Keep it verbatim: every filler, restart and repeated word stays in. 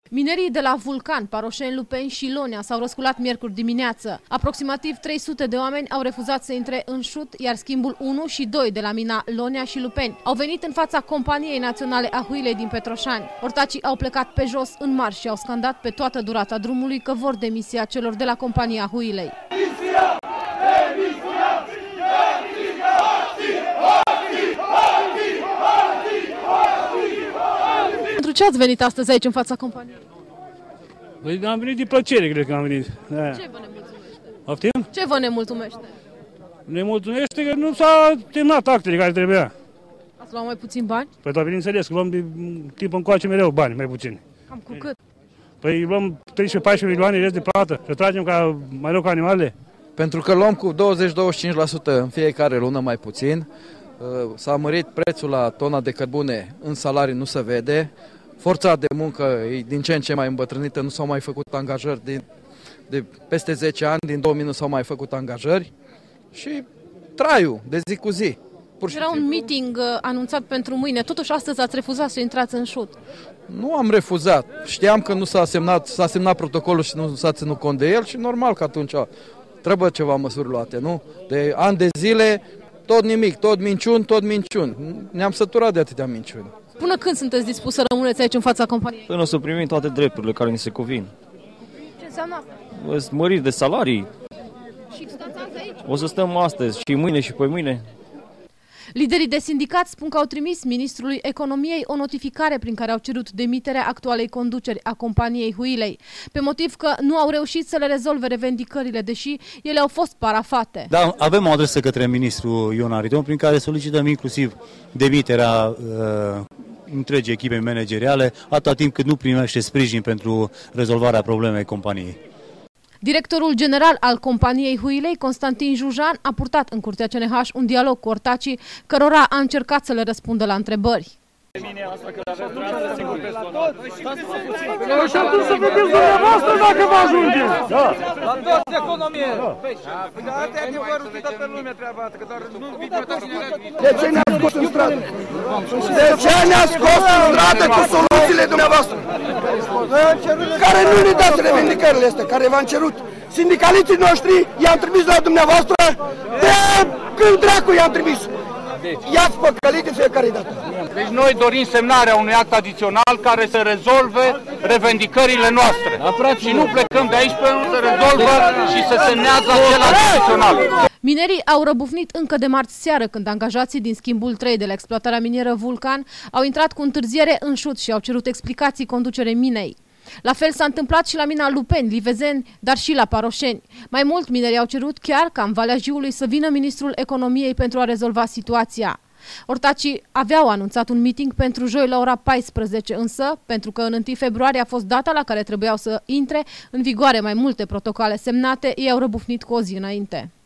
Minerii de la Vulcan, Paroșeni, Lupeni și Lonia s-au răsculat miercuri dimineață. Aproximativ trei sute de oameni au refuzat să intre în șut, iar schimbul unu și doi de la mina Lonia și Lupeni au venit în fața Companiei Naționale a Huilei din Petroșani. Ortacii au plecat pe jos în marș și au scandat pe toată durata drumului că vor demisia celor de la Compania Huilei. Pentru ce ați venit astăzi aici în fața companiei? Păi am venit din plăcere, cred că am venit. Da. Ce vă nemulțumește? Poftim? Ce vă nemulțumește? Ne mulțumește că nu s-a terminat actele care trebuia. Ați luat mai puțin bani? Păi da, bineînțeles, că luăm de timp încoace mereu bani, mai puțin. Cam cu cât? Păi luăm treisprezece paisprezece milioane rest de plată, să tragem ca mai rău ca animalele. Pentru că luăm cu douăzeci douăzeci și cinci la sută în fiecare lună mai puțin. S-a mărit prețul la tona de cărbune, în salarii nu se vede. Forța de muncă e din ce în ce mai îmbătrânită, nu s-au mai făcut angajări de, de peste zece ani, din două mii nu s-au mai făcut angajări și traiul de zi cu zi. Pur și Era un meeting anunțat pentru mâine, totuși astăzi ați refuzat să intrați în șut. Nu am refuzat, știam că nu s-a semnat, s-a semnat protocolul și nu s-a ținut cont de el și normal că atunci trebuie ceva măsuri luate, nu? De ani de zile, tot nimic, tot minciuni, tot minciuni. Ne-am săturat de atâtea minciuni. Până când sunteți dispus să rămâneți aici în fața companiei? Până o să primim toate drepturile care ni se cuvin. Ce înseamnă asta? Măriri de salarii. Și stați azi aici? O să stăm astăzi și mâine și poi mâine. Liderii de sindicat spun că au trimis Ministrului Economiei o notificare prin care au cerut demiterea actualei conduceri a companiei Huilei, pe motiv că nu au reușit să le rezolve revendicările, deși ele au fost parafate. Da, avem o adresă către ministrul Ion Aridon prin care solicităm inclusiv demiterea uh, întregii echipe manageriale, atâta timp cât nu primește sprijin pentru rezolvarea problemei companiei. Directorul general al companiei Huilei, Constantin Jujan, a purtat în Curtea C N H un dialog cu ortacii, cărora a încercat să le răspundă la întrebări. Și atunci să vedeți dumneavoastră dacă vă ajunge. Da. La toți economie. Asta e adevărul că dă pe lume treaba asta, că doar nu De ce ne-a scos în stradă? De ce ne-a scos în stradă cu soluțiile dumneavoastră? Care nu ne dați revendicările astea, care v-am cerut. Sindicaliții noștri i-am trimis la dumneavoastră de când dracu i-am trimis. I-ați păcălit de fiecare dată. Deci noi dorim semnarea unui act adițional care să rezolve revendicările noastre. Și nu plecăm de aici până nu se rezolvă și să semnează acel act adițional. Minerii au răbufnit încă de marți seară, când angajații din schimbul trei de la exploatarea minieră Vulcan au intrat cu întârziere în șut și au cerut explicații conducerei minei. La fel s-a întâmplat și la mina Lupeni, Livezeni, dar și la Paroșeni. Mai mult, minerii au cerut chiar ca în Valea Jiului să vină ministrul economiei pentru a rezolva situația. Ortacii aveau anunțat un meeting pentru joi la ora paisprezece, însă, pentru că în întâi februarie a fost data la care trebuiau să intre în vigoare mai multe protocoale semnate, ei au răbufnit cu o zi înainte.